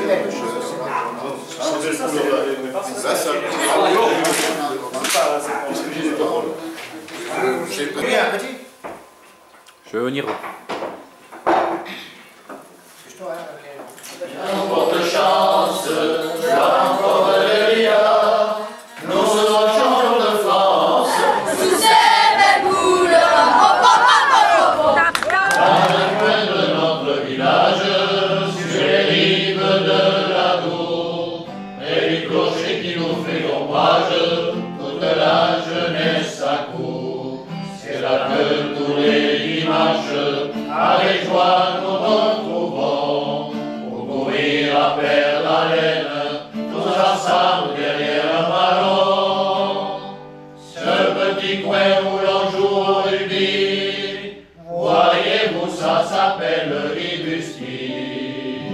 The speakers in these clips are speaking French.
Je vais venir. Porte chance, encore le liard, nous serons champions de France. Sous ces belles couleurs, Dans le coin de notre village, sur les rives de la Dour, et les clochers qui nous fait l'ombrage, toute la jeunesse accourt. C'est là que tous les dimanches, avec joie nous retrouvons, pour courir à perdre la laine, tous ensemble derrière un ballon. Ce petit coin où l'on joue au rugby, voyez-vous, ça s'appelle Ribusti.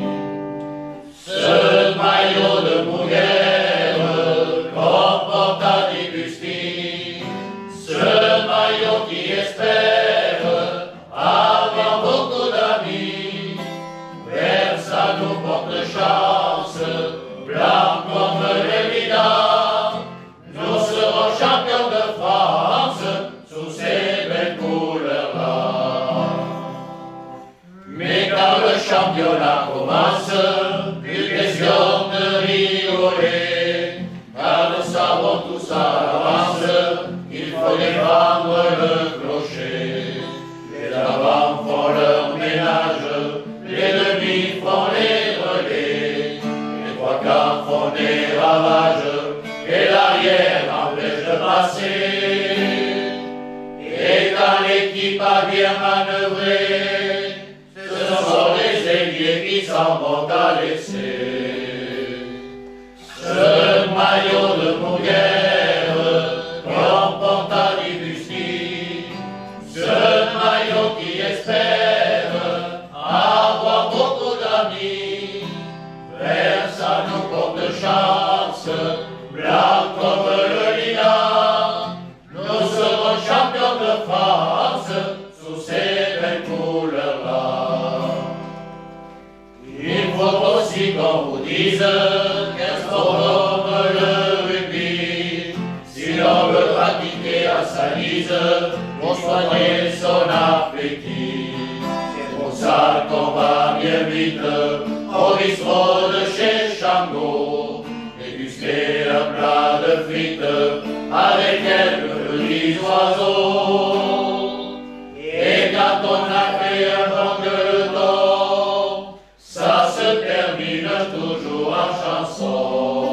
Ce maillot de Mouguère qu'on porte à Ribusti, ce maillot qui espère avoir beaucoup d'amis, vers ça nous porte chance, blanc comme le lilas. Nous serons champions de France sous ces belles couleurs-là. Mais quand le championnat commence, plus question de rigoler, car nous savons tous à l'avance qu'il faut défendre le clocher. Les avant font leur ménage, les demi font les relais, les trois quarts font des ravages, et l'arrière empêche de passer. Et quand l'équipe a bien manœuvré, ce sont les ailiers qui s'en vont à l'essai. Ce maillot de Mouguère qu'on porte à Ribusti, ce maillot qui espère avoir beaucoup d'amis, vers ça nous porte chance, blanc comme le lilas. Nous serons champions de France sous ces belles couleurs-là. Il faut aussi qu'on vous dise qu'un sport comme le rugby, si l'on veut pratiquer à sa guise, pour soigner son appétit. C'est pour ça qu'on va bien vite au bistrot de chez Chango, déguster un plat de frites avec quelques petits oiseaux. Et quand on a fait un bon gueuleton, ça se termine toujours en chanson.